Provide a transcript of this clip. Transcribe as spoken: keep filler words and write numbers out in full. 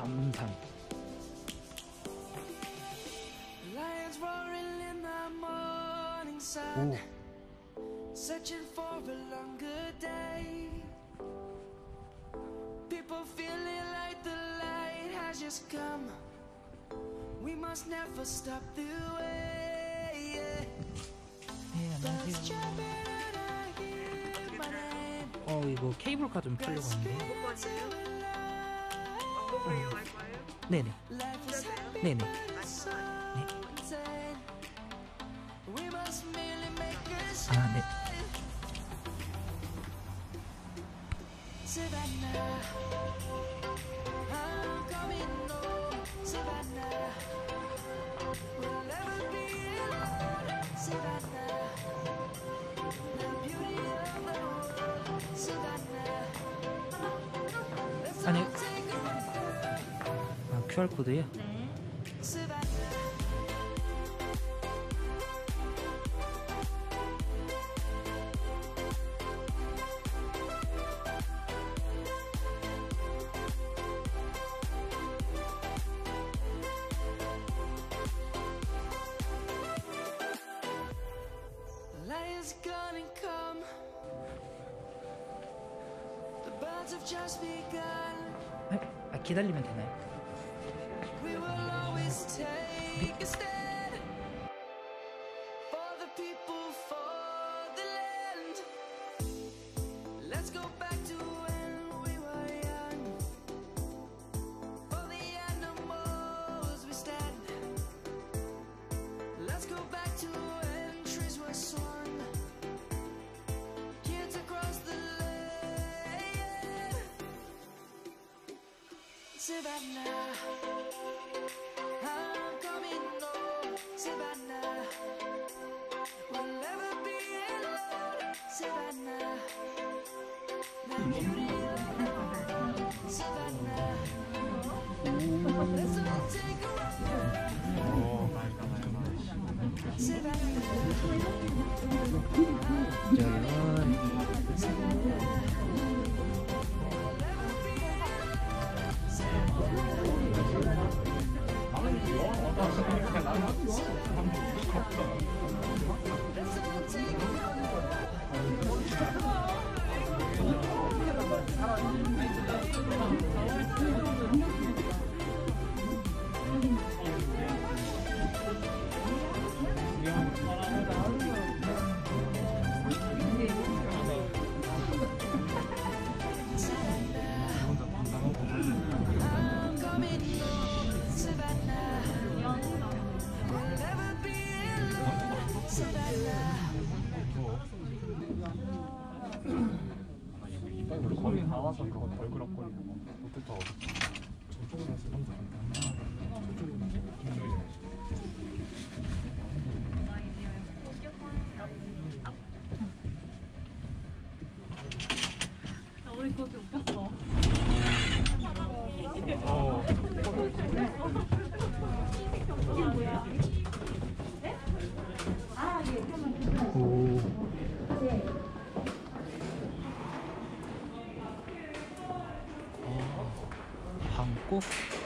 남산. 오. Searching for a longer day. People feeling like the light has just come. We must never stop the way. 네, 안녕하세요. 어, 이거 케이블카 좀 풀려고 하는데. 어. 네네. 네네. 네. 아, 네. 아니, 아, 큐알코드요? 네. Lions gonna come. The birds have just begun. 아, 기다리면 되나요? We will always take a stand for the people, for the land. Let's go back to when we were young. For the animals we stand. Let's go back to when trees were swung. Kids across the land. Savannah, I'm coming home. Savannah, we'll never be alone. Savannah, the beauty of the world. Savannah, let's all take a ride. Savannah, 거기 나와서 그거 덜그럭거리는 거. 어떻게 어렵다. 저쪽으로 해서 너무 우리 거기 웃겼어. 어. 이게 뭐야? 네? 아, 예. 오. 어, 방콕?